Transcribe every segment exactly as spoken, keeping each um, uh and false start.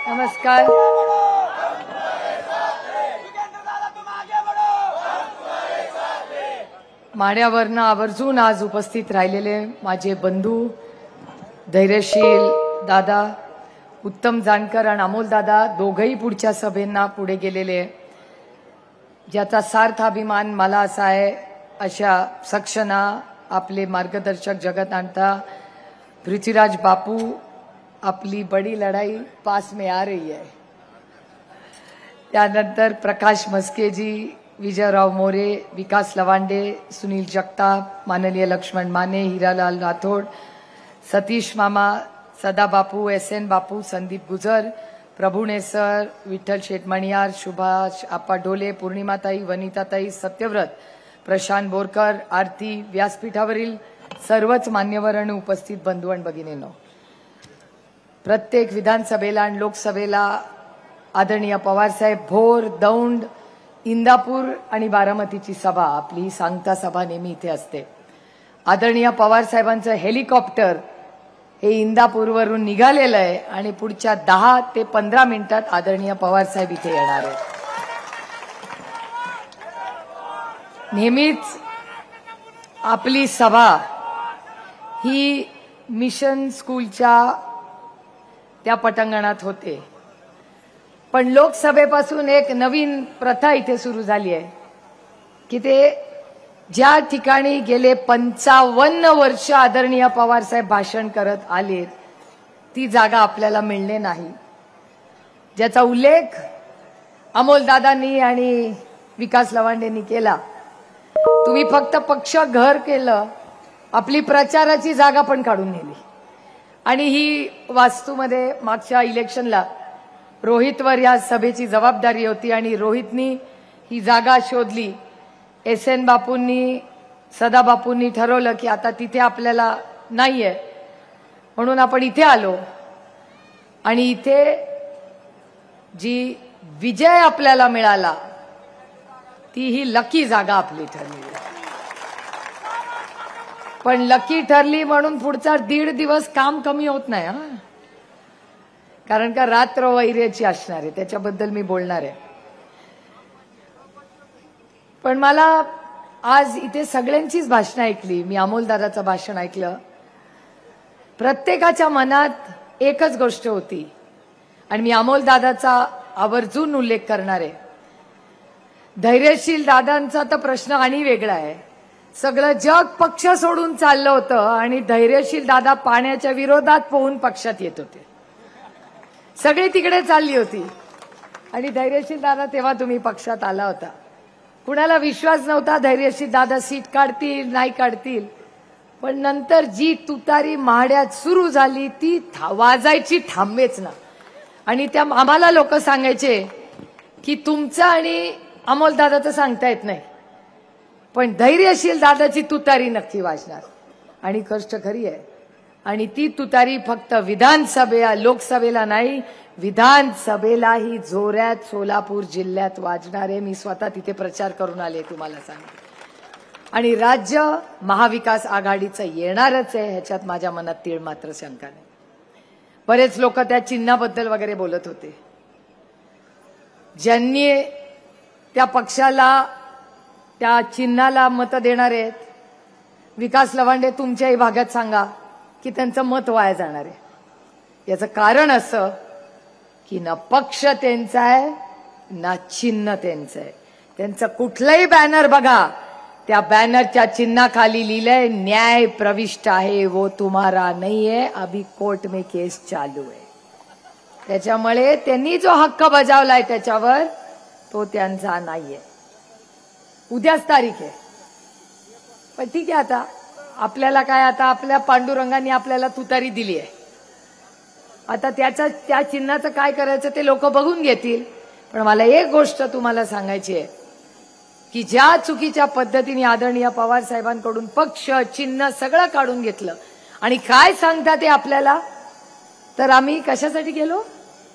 नमस्कार. माड्यावरनं आवर्जून आज उपस्थित राहिलेले माझे बंधू धैर्यशील दादा, उत्तम जानकर आणि अमोल दादा दोघही पुढच्या सभेंना पुढे गेलेले, ज्याचा सार्थ अभिमान मला असा आहे. अशा सक्षना आपले मार्गदर्शक जगत आणता पृथ्वीराज बापू, आपली बड़ी लड़ाई पास में आ रही है. त्यानंतर प्रकाश मस्केजी, विजयराव मोरे, विकास लवांडे, सुनील जगताप, माननीय लक्ष्मण माने, हीरालाल राठोड, सतीश मामा, Sada Bapu, S N Bapu, Sandeep Gujar, Prabhune sir, Vitthal Shetmaniyar, Subhash Appa Dhole, पूर्णिमाताई, वनिताताई, सत्यव्रत, प्रशांत बोरकर, आरती, व्यासपीठावरील सर्वच मान्यवर आणि उपस्थित बंधू आणि भगिनींनो, प्रत्येक विधानसभेला आणि लोकसभेला आदरणीय पवारसाहेब भोर, दौंड, इंदापूर आणि बारामतीची सभा, आपली सांगता सभा नेहमी इथे असते. आदरणीय पवारसाहेबांचं हेलिकॉप्टर हे इंदापूरवरून निघालेलं आहे आणि पुढच्या दहा ते पंधरा मिनिटात आदरणीय पवारसाहेब इथे येणार आहेत. नेहमीच आपली सभा ही मिशन स्कूलच्या त्या पटांगणात होते, पण लोकसभेपासून एक नवीन प्रथा इथे सुरू झाली आहे की ते ज्या ठिकाणी गेले पंचावन्न वर्ष आदरणीय पवारसाहेब भाषण करत आले ती जागा आपल्याला मिळणे नाही, ज्याचा उल्लेख अमोलदादांनी आणि विकास लवांडेंनी केला. तुम्ही फक्त पक्ष घर केलं, आपली प्रचाराची जागा पण काढून नेली. आणि ही वास्तूमध्ये मागच्या इलेक्शनला रोहितवर या सभेची जबाबदारी होती आणि रोहितनी ही जागा शोधली. एस एन बापूंनी, सदा बापूंनी ठरवलं की आता तिथे आपल्याला नाहीये, म्हणून आपण इथे आलो आणि इथे जी विजय आपल्याला मिळाला ती ही लकी जागा आपली ठरली. पण लकी ठरली म्हणून पुढचा दीड दिवस काम कमी होत नाही हा, कारण का रात्र वैर्याची असणार आहे, त्याच्याबद्दल मी बोलणार आहे. पण मला आज इथे सगळ्यांचीच भाषणं ऐकली, मी अमोलदादाचं भाषण ऐकलं, प्रत्येकाच्या मनात एकच गोष्ट होती आणि मी अमोलदादाचा आवर्जून उल्लेख करणार आहे. धैर्यशील दादांचा तर प्रश्न आणि वेगळा आहे. सगळं जग पक्ष सोडून चाललं होतं आणि धैर्यशील दादा पाण्याच्या विरोधात पोहून पक्षात येत होते. सगळी तिकडे चालली होती आणि धैर्यशील दादा तेव्हा तुम्ही पक्षात आला होता. कुणाला विश्वास नव्हता धैर्यशील दादा सीट काढतील नाही काढतील, पण नंतर जी तुतारी माड्यात सुरू झाली ती वाजायची थांबेच ना. आणि त्या आम्हाला लोक सांगायचे की तुमचं आणि अमोलदादाचं सांगता येत नाही, पण धैर्यशील दादाची तुतारी नक्की वाजणार. आणि कष्ट खरी आहे. आणि ती तुतारी फक्त विधानसभेला लोकसभेला नाही, विधानसभेलाही जोरात सोलापूर जिल्ह्यात वाजणार आहे. मी स्वतः तिथे प्रचार करून आले तुम्हाला सांगते. आणि राज्य महाविकास आघाडीचं येणारच आहे, ह्याच्यात माझ्या मनात तीळ मात्र शंका नाही. बरेच लोक त्या चिन्हाबद्दल वगैरे बोलत होते. ज्यांनी त्या पक्षाला त्या चिन्हाला मत देणार आहेत, विकास लवांडे तुमच्याही भागात सांगा की त्यांचं मत वाया जाणार आहे. याचं कारण असं की ना पक्ष त्यांचा आहे ना चिन्ह त्यांचं आहे. त्यांचं कुठलंही बॅनर बघा, त्या बॅनरच्या चिन्हाखाली लिहिलंय न्याय प्रविष्ट आहे, वो तुम्हारा नहीं है, अभी कोर्ट में केस चालू आहे. त्याच्यामुळे त्यांनी जो हक्क बजावलाय त्याच्यावर तो त्यांचा नाहीये. उद्याच तारीख आहे, पण ठीक आहे. आता आपल्याला काय, आता आपल्या पांडुरंगाने आपल्याला तुतारी दिली आहे, आता त्याचा त्या चिन्हाचं काय करायचं ते लोक बघून घेतील. पण मला एक गोष्ट तुम्हाला सांगायची आहे की ज्या चुकीच्या पद्धतीने आदरणीय पवार साहेबांकडून पक्ष चिन्ह सगळं काढून घेतलं आणि काय सांगता ते आपल्याला, तर आम्ही कशासाठी गेलो,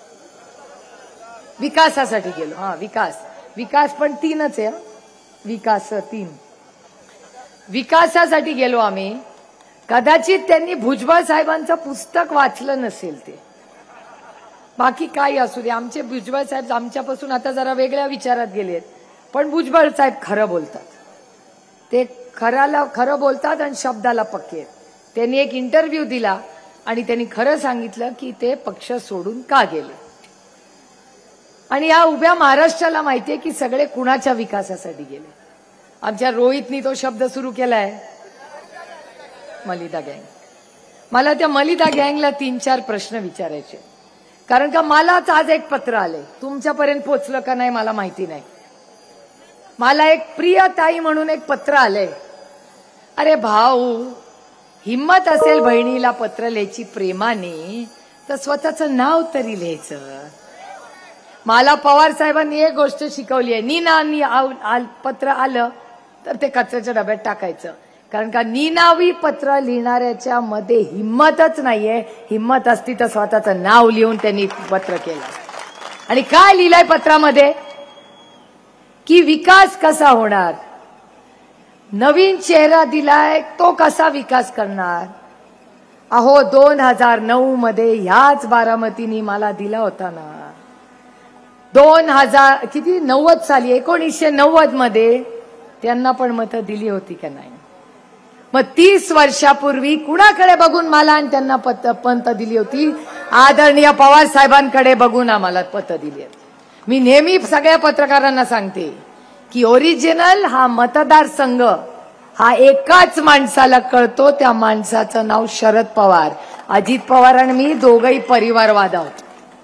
विकासासाठी गेलो. हा विकास, विकास पण तीनच आहे, विकास तीन, विकासासाठी गेलो आम्ही. कदाचित त्यांनी भुजबळ साहेबांचं पुस्तक वाचलं नसेल ते, बाकी काही असू दे, आमचे भुजबळ साहेब आमच्यापासून आता जरा वेगळ्या विचारात गेलेत, पण भुजबळ साहेब खरं बोलतात. ते खराला खरं बोलतात आणि शब्दाला पक्के आहेत. त्यांनी एक इंटरव्ह्यू दिला आणि त्यांनी खरं सांगितलं की ते पक्ष सोडून का गेले. आणि या उभ्या महाराष्ट्राला माहितीये की सगळे कुणाच्या विकासासाठी गेले. आमच्या रोहितनी तो शब्द सुरू केलाय, मलिदा गँग. मला त्या मलिदा गँगला तीन चार प्रश्न विचारायचे, कारण का मलाच आज एक पत्र आले, तुमच्यापर्यंत पोहोचलं का नाही मला माहिती नाही. मला एक प्रिय ताई म्हणून एक पत्र आलंय. अरे भाऊ, हिम्मत असेल बहिणीला पत्र लिहायची प्रेमाने तर स्वतःचं नाव तरी लिहायचं. मला पवार साहेबांनी एक गोष्ट शिकवली आहे, निनावी पत्र आलं तर ते कचऱ्याच्या डब्यात टाकायचं. कारण का निनावी पत्र लिहिणाऱ्याच्या मध्ये हिम्मतच नाहीये. हिम्मत असती तर स्वतःचं नाव लिहून त्यांनी पत्र केलं. आणि काय लिहिलंय पत्रामध्ये की विकास कसा होणार, नवीन चेहरा दिलाय तो कसा विकास करणार. अहो दोन हजार नऊ मध्ये ह्याच बारामतीनी मला दिला होता ना. दोन हजार किती नव्वद साली एकोणीसशे नव्वद मध्ये त्यांना पण मतं दिली होती का नाही. मग तीस वर्षापूर्वी कुणाकडे बघून मला आणि त्यांना पत पंत दिली होती. आदरणीय पवार साहेबांकडे बघून आम्हाला पत दिली. मी नेहमी सगळ्या पत्रकारांना सांगते की ओरिजिनल हा मतदारसंघ हा एकाच माणसाला कळतो, त्या माणसाचं नाव शरद पवार. अजित पवार आणि मी दोघही परिवारवाद आहोत,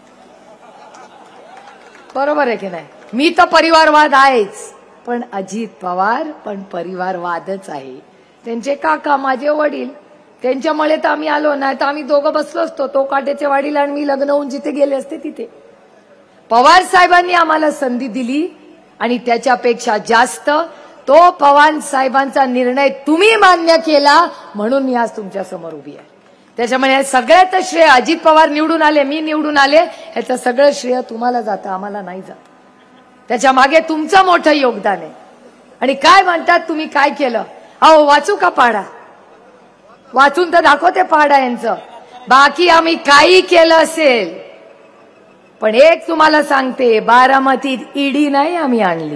बरोबर आहे की नाही. मी तर परिवारवाद आहेच, पण अजित पवार पण परिवारवादच आहे. त्यांचे काका माझे वडील, त्यांच्यामुळे तर आम्ही आलो, नाही तर आम्ही दोघं बसलो असतो. तो काट्याचे वडील आणि मी लग्न होऊन जिथे गेले असते तिथे. पवार साहेबांनी आम्हाला संधी दिली आणि त्याच्यापेक्षा जास्त तो पवार साहेबांचा निर्णय तुम्ही मान्य केला म्हणून मी आज तुमच्या समोर उभी आहे. त्याच्यामुळे सगळ्यात श्रेय अजित पवार निवडून आले, मी निवडून आले, ह्याचं सगळं श्रेय तुम्हाला जातं, आम्हाला नाही जात. त्याच्या मागे तुमचं मोठं योगदान आहे. आणि काय म्हणतात तुम्ही काय केलं. अहो वाचू का पाडा, वाचून तर दाखवते पाडा यांचं. बाकी आम्ही काही केलं असेल, पण एक तुम्हाला सांगते, बारामतीत ईडी नाही आम्ही आणली.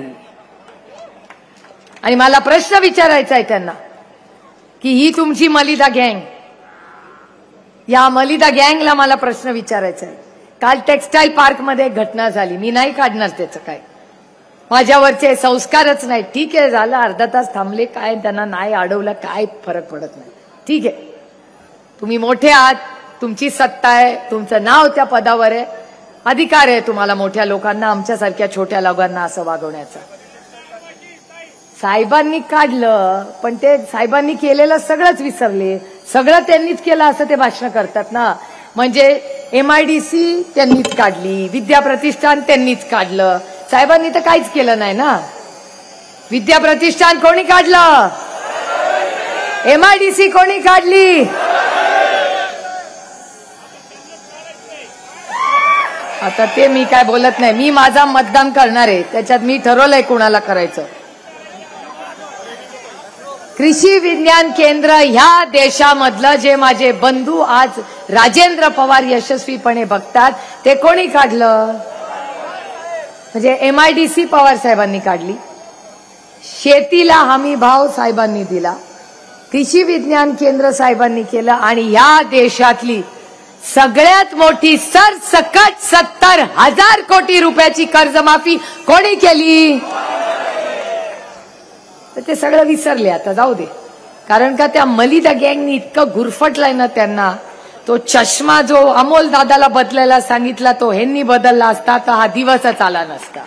आणि मला प्रश्न विचारायचा आहे त्यांना की ही तुमची मलिदा गँग, या मलिदा गँगला मला प्रश्न विचारायचा आहे. काल टेक्सटाईल पार्क मध्ये एक घटना झाली, मी नाही काढणार त्याचं काय, माझ्यावरचे संस्कारच नाही. ठीक आहे, झालं अर्धा तास थांबले, काय त्यांना नाही अडवलं, काय फरक पडत नाही. ठीक आहे, तुम्ही मोठे आहात, तुमची सत्ता आहे, तुमचं नाव त्या पदावर आहे, अधिकार आहे तुम्हाला मोठ्या लोकांना आमच्यासारख्या छोट्या लोकांना असं वागवण्याचा. साहेबांनी काढलं, पण ते साहेबांनी केलेलं सगळंच विसरले. सगळं त्यांनीच केलं असं ते भाषण करतात ना. म्हणजे एमआयडीसी त्यांनीच काढली, विद्या प्रतिष्ठान त्यांनीच काढलं, साहेबांनी तर काहीच केलं नाही ना. विद्या प्रतिष्ठान कोणी काढलं, एमआयडीसी कोणी काढली. आता ते मी काय बोलत नाही, मी माझा मतदान करणार आहे, त्याच्यात मी ठरवलंय कुणाला करायचं. कृषी विज्ञान केंद्र ह्या देशामधलं जे माझे बंधू आज राजेंद्र पवार यशस्वीपणे बघतात, ते कोणी काढलं. म्हणजे एमआयडीसी पवार साहेबांनी काढली, शेतीला हमी भाव साहेबांनी दिला, कृषी विज्ञान केंद्र साहेबांनी केलं, आणि ह्या देशातली सगळ्यात मोठी सरसकट सत्तर हजार कोटी रुपयाची कर्जमाफी कोणी केली. तर ते सगळं विसरले, आता जाऊ दे. कारण का त्या मलिदा गँगनी इतकं गुरफटलाय ना त्यांना. तो चष्मा जो अमोल दादाला बदलायला सांगितला तो ह्यांनी बदलला असता तर हा दिवसच आला नसता.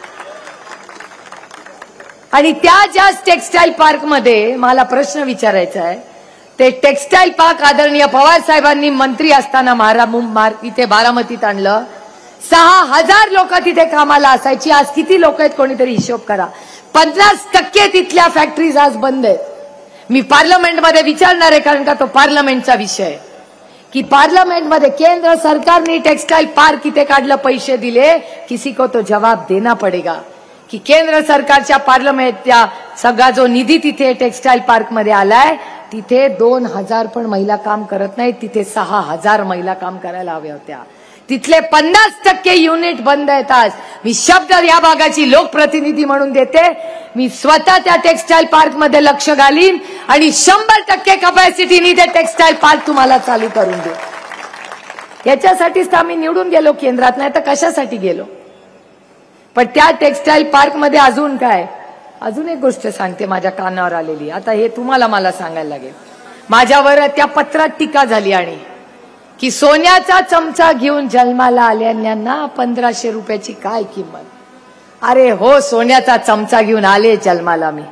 आणि त्या ज्या टेक्सटाईल पार्क मध्ये मला प्रश्न विचारायचा आहे, ते टेक्सटाईल पार्क आदरणीय पवार साहेबांनी मंत्री असताना महारा इथे बारामतीत आणलं. सहा हजार लोक तिथे कामाला असायची, आज किती लोक आहेत कोणीतरी हिशोब करा. पन्नास टक्के तिथल्या फॅक्टरीज आज बंद आहेत. मी पार्लमेंटमध्ये विचारणार आहे, कारण का तो पार्लमेंटचा विषय आहे, की पार्लमेंटमध्ये केंद्र सरकारने टेक्सटाईल पार्क इथे काढलं, पैसे दिले, किसी को तो जवाब देना पडेगा की केंद्र सरकारच्या पार्लमेंटच्या सगळा जो निधी तिथे टेक्सटाईल पार्क मध्ये आलाय, तिथे दोन हजार पण महिला काम करत नाहीत, तिथे सहा हजार महिला काम करायला हव्या होत्या. तिथले पन्नास टक्के युनिट बंद आहेत आज. मी शब्द या भागाची लोकप्रतिनिधी म्हणून देते. मी स्वतः त्या टेक्सटाईल पार्क मध्ये लक्ष घालीन आणि शंभर टक्के कपॅसिटीनी ते टेक्सटाईल पार्क तुम्हाला चालू करून देऊ. याच्यासाठीच आम्ही निवडून गेलो केंद्रात, नाही तर कशासाठी गेलो. पण त्या टेक्सटाईल पार्क मध्ये अजून काय, अजून एक गोष्ट सांगते माझ्या कानावर आलेली. आता हे तुम्हाला मला सांगायला लागेल. माझ्यावर त्या पत्रात टीका झाली आणि की सोन्याचा चमचा घेऊन जन्माला आल्यान्यांना पंधराशे रुपयाची काय किंमत. अरे हो, सोन्याचा चमचा घेऊन आले जन्माला मी.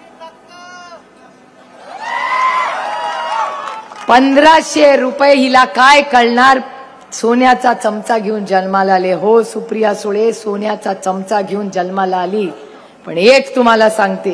पंधराशे रुपये हिला काय कळणार. सोन्याचा चमचा घेऊन जन्माला आले. हो सुप्रिया सुळे सोन्याचा चमचा घेऊन जन्माला आली. पण एक तुम्हाला सांगते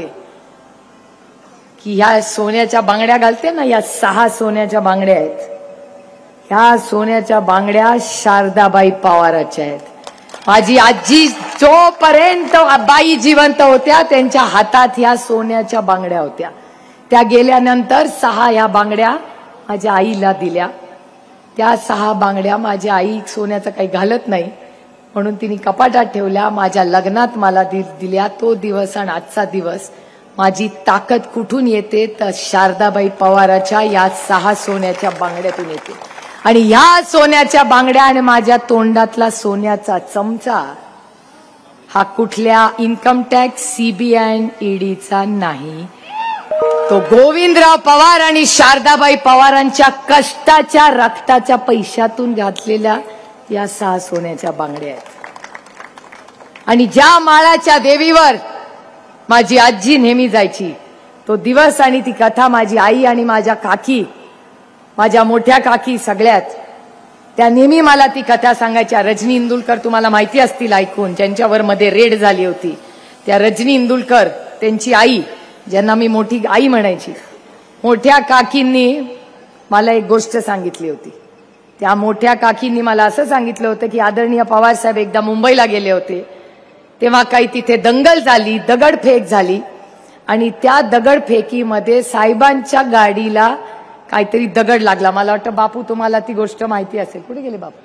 की ह्या सोन्याच्या बांगड्या घालते ना, या सहा सोन्याच्या बांगड्या आहेत. ह्या सोन्याच्या बांगड्या शारदाबाई पवाराच्या आहेत. माझी आजी जोपर्यंत बाई जिवंत होत्या त्यांच्या हातात ह्या सोन्याच्या बांगड्या होत्या. त्या गेल्यानंतर सहा ह्या बांगड्या माझ्या आईला दिल्या. त्या सहा बांगड्या माझी आई सोन्याचं काही घालत नाही म्हणून तिने कपाटात ठेवल्या. माझ्या लग्नात मला दिल्या. तो दिवस आणि आजचा दिवस माझी ताकद कुठून येते तर शारदाबाई पवाराच्या या सहा सोन्याच्या बांगड्यातून येते. आणि ह्या सोन्याच्या बांगड्या आणि माझ्या तोंडातला सोन्याचा चमचा हा कुठल्या इन्कम टॅक्स, सीबीआय, ईडीचा नाही. तो गोविंदराव पवार आणि शारदाबाई पवारांच्या कष्टाच्या रक्ताच्या पैशातून घातलेल्या या सहा सोन्याच्या बांगड्या आहेत. आणि ज्या माळाच्या देवीवर माझी आजी नेहमी जायची तो दिवस आणि ती कथा माझी आई आणि माझ्या काकी, माझ्या मोठ्या काकी सगळ्यात, त्या नेहमी मला ती कथा सांगायच्या. रजनी इंदुलकर तुम्हाला माहिती असतील ऐकून, ज्यांच्यावर मध्ये रेड झाली होती. त्या रजनी इंदुलकर त्यांची आई, ज्यांना मी मोठी आई म्हणायची, मोठ्या काकींनी मला एक गोष्ट सांगितली होती. त्या मोठ्या काकींनी मला असं सांगितलं होतं की आदरणीय पवार साहेब एकदा मुंबईला गेले होते. तेव्हा काही तिथे दंगल झाली, दगडफेक झाली आणि त्या दगडफेकीमध्ये साहेबांच्या गाडीला काहीतरी दगड लागला. मला वाटतं बापू तुम्हाला ती गोष्ट माहिती असेल. कुठे गेले बापू?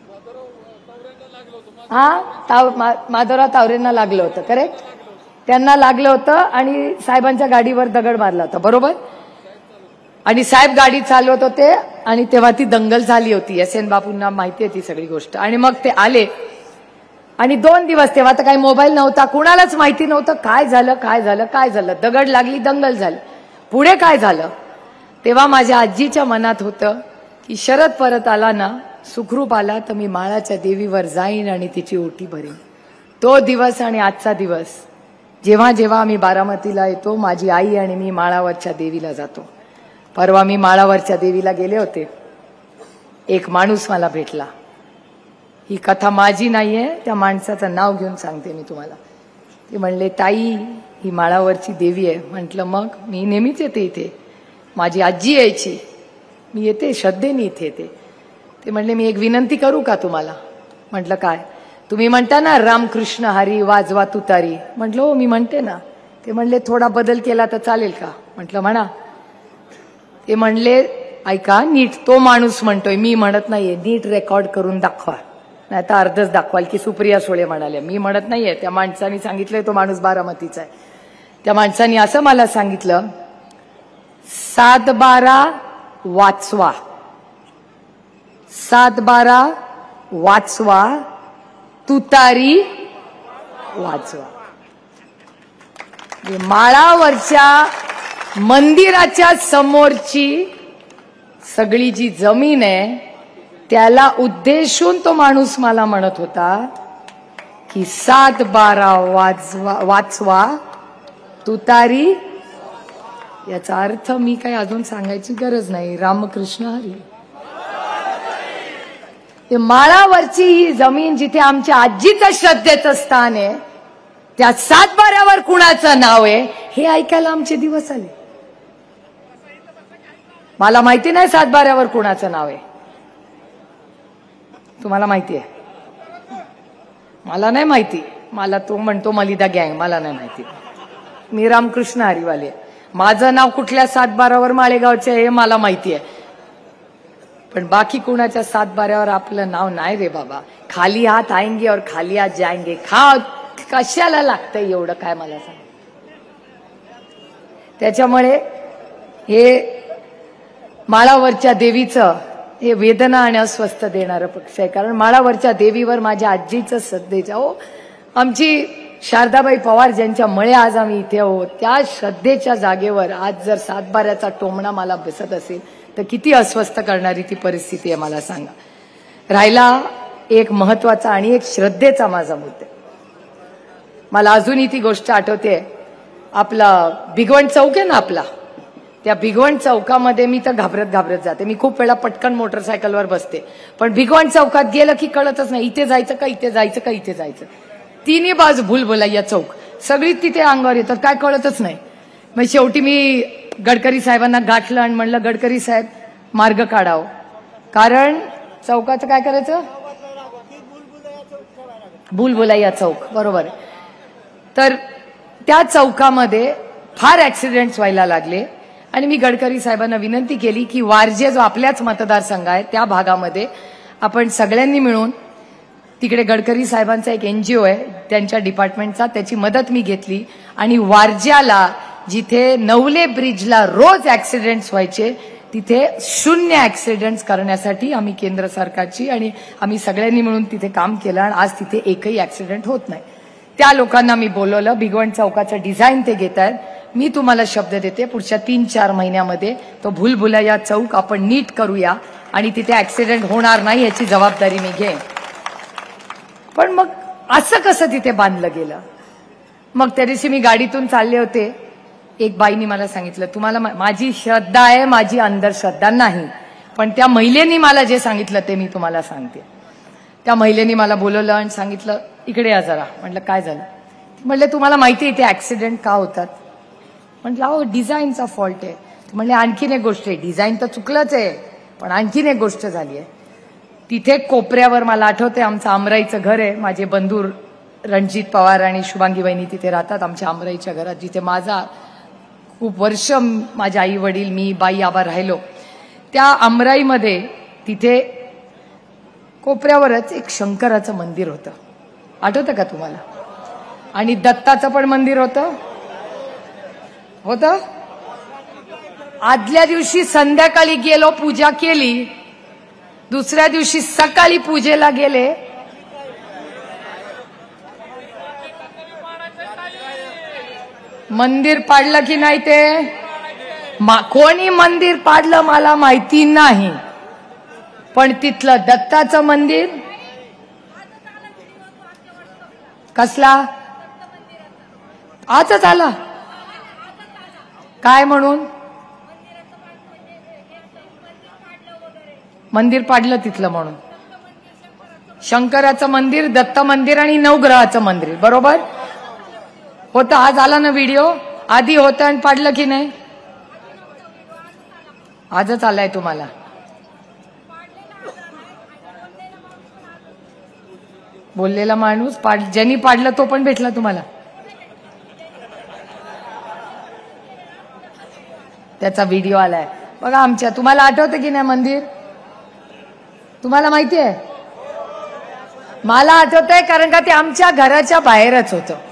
हा, ताव माधवराव तावरेंना लागलं होतं. करेक्ट, त्यांना लागलं होतं आणि साहेबांच्या गाडीवर दगड मारला होता. बरोबर. आणि साहेब गाडी चालवत होते आणि तेव्हा ती दंगल झाली होती. एस एन बापूंना माहिती आहे ती सगळी गोष्ट. आणि मग ते आले आणि दोन दिवस, तेव्हा तर काही मोबाईल नव्हता, कुणालाच माहिती नव्हतं काय झालं काय झालं काय झालं. दगड लागली, दंगल झाली, पुढे काय झालं. तेव्हा माझ्या आजीच्या मनात होतं की शरद परत आला ना, सुखरूप आला तर मी माळाच्या देवीवर जाईन आणि तिची ओटी भरीन. तो दिवस आणि आजचा दिवस, जेव्हा जेव्हा आम्ही बारामतीला येतो माझी आई आणि मी माळावरच्या देवीला जातो. परवा मी माळावरच्या देवीला गेले होते. एक माणूस मला भेटला. ही कथा माझी नाहीये, त्या माणसाचं नाव घेऊन सांगते मी तुम्हाला. ते म्हणले ताई ही माळावरची देवी आहे. म्हटलं मग? मी नेहमीच येते इथे, माझी आजी यायची, मी येते श्रद्धेने इथे येते. ते म्हणले मी एक विनंती करू का तुम्हाला? म्हटलं काय? तुम्ही म्हणता ना रामकृष्ण हरी वाजवा तुतारी. म्हटलं हो मी म्हणते ना. ते म्हणले थोडा बदल केला तर चालेल का? म्हटलं म्हणा. ते म्हणले ऐका नीट, तो माणूस म्हणतोय मी म्हणत नाहीये, नीट रेकॉर्ड करून दाखवा, नाही तर अर्धच दाखवाल की सुप्रिया सुळे म्हणाल्या. मी म्हणत नाहीये, त्या माणसाने सांगितलंय, तो माणूस बारामतीचा आहे. त्या माणसाने असं मला सांगितलं, सात बारा वाचवा, सात बारा वाचवा, तुतारी वाचवा. माळावरच्या मंदिराच्या समोरची सगळी जी जमीन आहे त्याला उद्देशून तो माणूस मला म्हणत होता की सात बारा वाचवा वाचवा तुतारी. याचा अर्थ मी काही अजून सांगायची गरज नाही. रामकृष्ण हरी. ते माळावरची ही जमीन जिथे आमच्या आजीचं श्रद्धेचं स्थान आहे, त्या सातबाऱ्यावर कुणाचं नाव आहे हे ऐकायला आमचे दिवस आले. मला माहिती नाही सातबाऱ्यावर कुणाचं नाव आहे. तुम्हाला माहिती आहे? मला नाही माहिती. मला तो म्हणतो मलिदा गँग, मला नाही माहिती. मी रामकृष्ण हरीवाले. माझं नाव कुठल्या सातबारावर माळेगावचे हे मला माहिती आहे. पण बाकी कुणाच्या सातबाऱ्यावर आपलं नाव नाही रे बाबा. खाली हात आएंगे और खाली हात जाएंगे. खा कशाला लागतंय एवढं काय मला सांग. त्याच्यामुळे हे माळावरच्या देवीचं हे वेदना आणि अस्वस्थ देणारं पक्ष आहे. कारण माळावरच्या देवीवर माझ्या आजीचं श्रद्धेच्या हो आमची शारदाबाई पवार ज्यांच्या मळे आज आम्ही इथे आहोत त्या श्रद्धेच्या जागेवर आज जर सातबाऱ्याचा टोमणा मला बसत असेल तर किती अस्वस्थ करणारी ती परिस्थिती आहे मला सांगा. राहिला एक महत्वाचा आणि एक श्रद्धेचा माझा मुद्दा. मला अजूनही ती गोष्ट आठवते. आपला भिगवण चौक आहे ना आपला, त्या भिगवण चौकामध्ये मी तर घाबरत घाबरत जाते. मी खूप वेळा पटकन मोटरसायकलवर बसते पण भिगवण चौकात गेलं की कळतच नाही इथे जायचं का इथे जायचं का इथे जायचं. तिन्ही बाजू भूलभुलैया चौक सगळी तिथे अंगावर येतात काय कळतच नाही. मग शेवटी मी गडकरी साहेबांना गाठलं आणि म्हणलं गडकरी साहेब मार्ग काढाव. कारण चौकाचं काय करायचं भूलभुलैया चौक बरोबर. तर त्या चौकामध्ये फार ऍक्सिडेंट्स व्हायला लागले आणि मी गडकरी साहेबांना विनंती केली की वारजे जो आपल्याच मतदारसंघ आहे त्या भागामध्ये आपण सगळ्यांनी मिळून तिकडे गडकरी साहेबांचा एक एनजीओ आहे त्यांच्या डिपार्टमेंटचा त्याची मदत मी घेतली आणि वारज्याला जिथे नवले ब्रिजला रोज ऍक्सिडेंट्स व्हायचे तिथे शून्य ऍक्सिडेंट्स करण्यासाठी आम्ही केंद्र सरकारची आणि आम्ही सगळ्यांनी मिळून तिथे काम केलं आणि आज तिथे एकही ऍक्सिडेंट होत नाही. त्या लोकांना मी बोलवलं. भिगवण चौकाचं डिझाईन ते घेत आहेत. मी तुम्हाला शब्द देते पुढच्या तीन चार महिन्यामध्ये तो भूलभुलैया चौक आपण नीट करूया आणि तिथे ऍक्सिडेंट होणार नाही याची जबाबदारी मी घेईन. पण मग असं कसं तिथे बांधलं गेलं. मग त्या दिवशी मी गाडीतून चालले होते. एक बाईनी मला सांगितलं तुम्हाला माझी श्रद्धा आहे माझी अंधश्रद्धा नाही पण त्या महिलेनी मला जे सांगितलं ते मी तुम्हाला सांगते. त्या महिलेनी मला बोलवलं आणि सांगितलं इकडे या जरा. म्हटलं काय झालं. म्हटलं तुम्हाला माहिती आहे इथे ऍक्सिडेंट का होतात. म्हटलं अहो डिझाईनचा फॉल्ट आहे. म्हणले आणखीन एक गोष्ट आहे डिझाईन तर चुकलंच आहे पण आणखीन एक गोष्ट झाली आहे. तिथे कोपऱ्यावर मला आठवते आमचं आमराईचं घर आहे. माझे बंधू रणजित पवार आणि शुभांगी वहिनी तिथे राहतात आमच्या आमराईच्या घरात जिथे माझा खूप वर्ष माझ्या आई वडील मी बाई आबा राहिलो. त्या आमराईमध्ये तिथे कोपऱ्यावरच एक शंकराचं मंदिर होतं आठवतं का तुम्हाला. आणि दत्ताचं पण मंदिर होतं होतं. आदल्या दिवशी संध्याकाळी गेलो पूजा केली. दुसऱ्या दिवशी सकाळी पूजेला गेले. मंदिर पाडलं की नाही ते कोणी मंदिर पाडलं मला माहिती नाही पण तिथलं दत्ताचं मंदिर कसला आजच आला काय म्हणून मंदिर पाडलं तिथलं म्हणून. शंकराचं मंदिर दत्त मंदिर आणि नवग्रहाचं मंदिर बरोबर होतं. आज आला ना व्हिडिओ. आधी होतं आणि पाडलं की नाही आजच आलाय तुम्हाला. बोललेला माणूस पाड ज्यांनी पाडलं तो पण भेटला तुम्हाला. त्याचा व्हिडिओ आलाय बघा आमच्या. तुम्हाला आठवतं की नाही मंदिर तुम्हाला माहिती आहे. मला आठवतंय कारण का ते आमच्या घराच्या बाहेरच होतं.